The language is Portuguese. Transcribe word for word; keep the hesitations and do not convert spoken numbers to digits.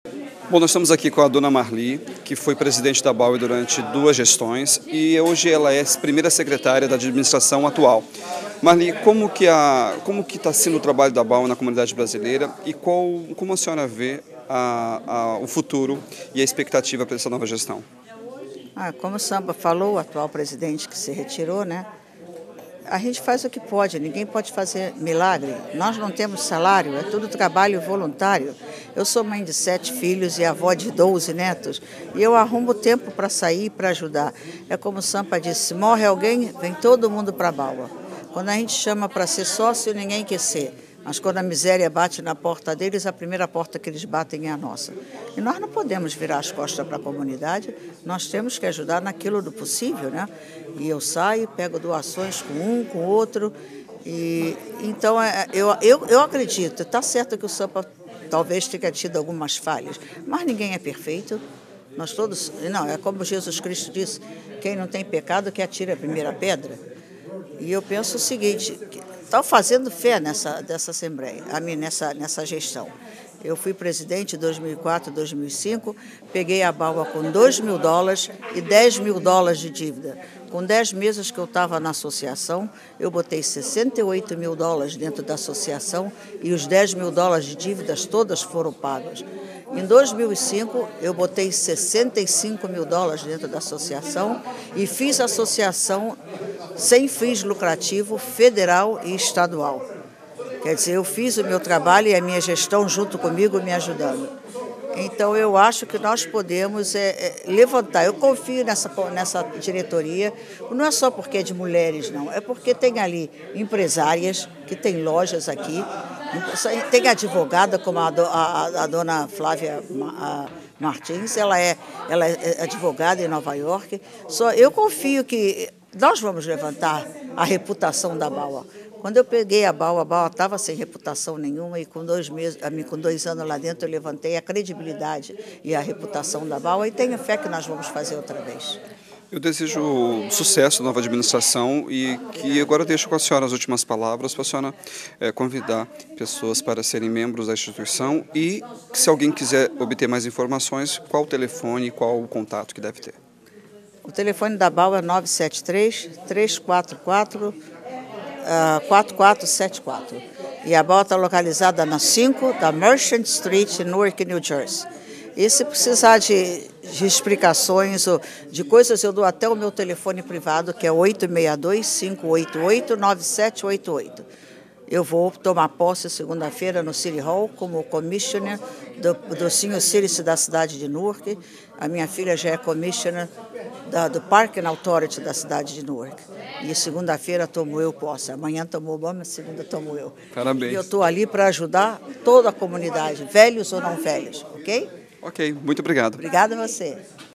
Bom, nós estamos aqui com a dona Marli, que foi presidente da Bauer durante duas gestões e hoje ela é a primeira secretária da administração atual. Marli, como que a, como que está sendo o trabalho da Bauer na comunidade brasileira e qual, como a senhora vê a, a, o futuro e a expectativa para essa nova gestão? Ah, como o Samba falou, o atual presidente que se retirou, né? A gente faz o que pode, ninguém pode fazer milagre. Nós não temos salário, é tudo trabalho voluntário. Eu sou mãe de sete filhos e avó de doze netos, e eu arrumo tempo para sair, para ajudar. É como o Sampa disse, morre alguém, vem todo mundo para a Bauer. Quando a gente chama para ser sócio, ninguém quer ser. Mas quando a miséria bate na porta deles, a primeira porta que eles batem é a nossa. E nós não podemos virar as costas para a comunidade, nós temos que ajudar naquilo do possível, né? E eu saio, pego doações com um, com o outro. E, então, eu, eu, eu acredito, está certo que o Sampa talvez tenha tido algumas falhas, mas ninguém é perfeito. Nós todos, não, é como Jesus Cristo disse, quem não tem pecado que atire a primeira pedra. E eu penso o seguinte, estou fazendo fé nessa dessa Assembleia, a mim, nessa, nessa gestão. Eu fui presidente em dois mil e quatro, dois mil e cinco, peguei a Bauer com dois mil dólares e dez mil dólares de dívida. Com dez meses que eu estava na associação, eu botei sessenta e oito mil dólares dentro da associação e os dez mil dólares de dívidas todas foram pagas. Em dois mil e cinco, eu botei sessenta e cinco mil dólares dentro da associação e fiz a associação sem fins lucrativos, federal e estadual. Quer dizer, eu fiz o meu trabalho e a minha gestão junto comigo me ajudando. Então, eu acho que nós podemos é, é, levantar. Eu confio nessa, nessa diretoria, não é só porque é de mulheres, não. É porque tem ali empresárias que têm lojas aqui, tem advogada como a, a, a dona Flávia a Martins, ela é, ela é advogada em Nova York. Só eu confio que nós vamos levantar a reputação da Bauer. Quando eu peguei a Bauer, a Bauer estava sem reputação nenhuma e com dois, meses, com dois anos lá dentro eu levantei a credibilidade e a reputação da Bauer e tenho fé que nós vamos fazer outra vez. Eu desejo sucesso na nova administração e que agora eu deixo com a senhora as últimas palavras para a senhora é, convidar pessoas para serem membros da instituição e se alguém quiser obter mais informações, qual o telefone e qual o contato que deve ter. O telefone da Bauer é nove sete três, três quatro quatro, quatro quatro sete quatro. E a Bauer está localizada na cinco da Merchant Street, em Newark, New Jersey. E se precisar de, de explicações ou de coisas, eu dou até o meu telefone privado, que é oito seis dois, cinco oito oito, nove sete oito oito. Eu vou tomar posse segunda-feira no City Hall como commissioner do, do Senior Citizen da cidade de Newark. A minha filha já é commissioner da, do Parking Authority da cidade de Newark. E segunda-feira tomo eu posse. Amanhã tomo o Obama, segunda tomo eu. Parabéns. E eu estou ali para ajudar toda a comunidade, velhos ou não velhos, ok? Ok, muito obrigado. Obrigada a você.